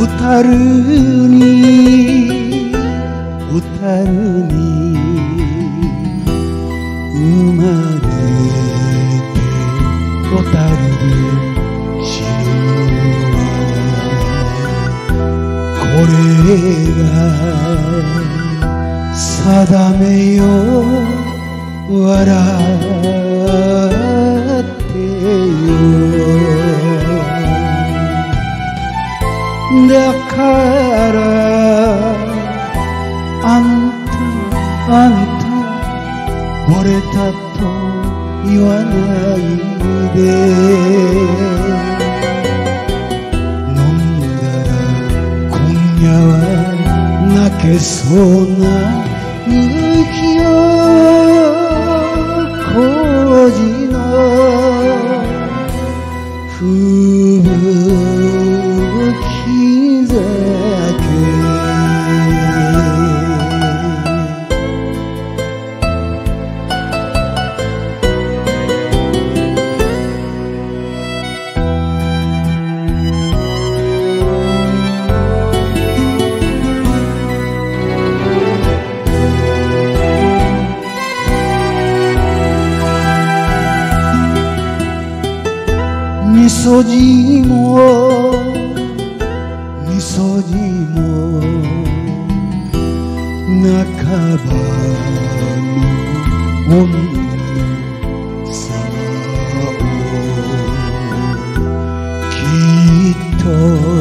歌るに歌るに生まれて小樽で死ぬわ。これが定めよ笑ってよ。だからあんた惚れたと言わないで。飲んだら今夜は泣けそうな雪よ孤児の吹雪酒。みそじもみそじも半ばの女のさをきっと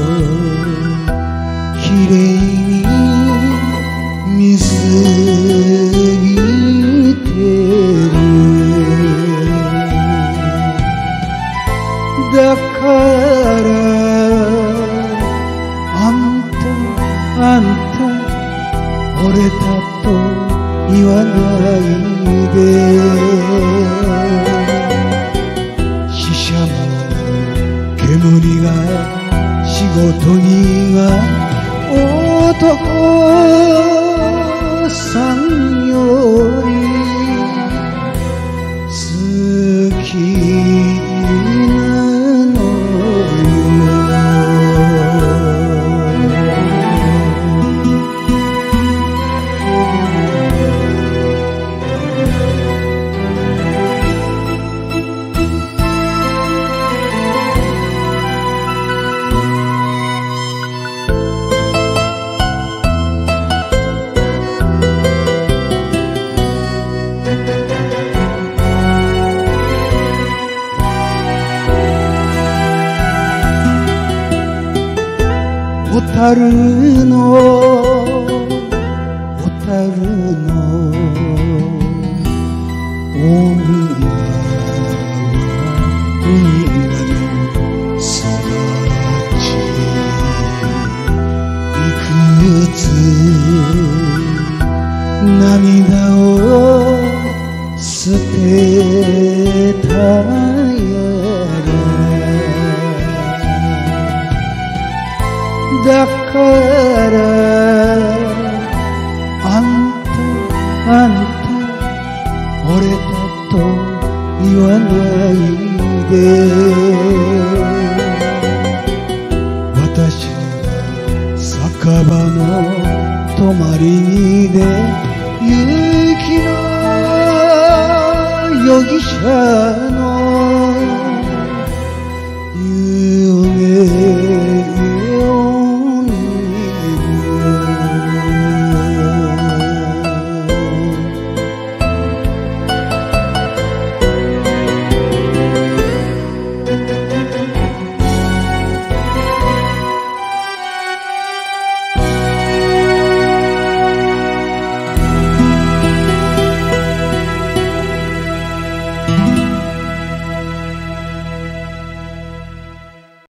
きれいに見すぎてる。だからあんた惚れたと言わないで。ししゃもの煙が仕事にが男さんより好き小樽の女は海の育ち。いくつ涙を捨てたやら。だからあんた惚れたと言わないで。私は酒場の泊まり木で雪の容疑者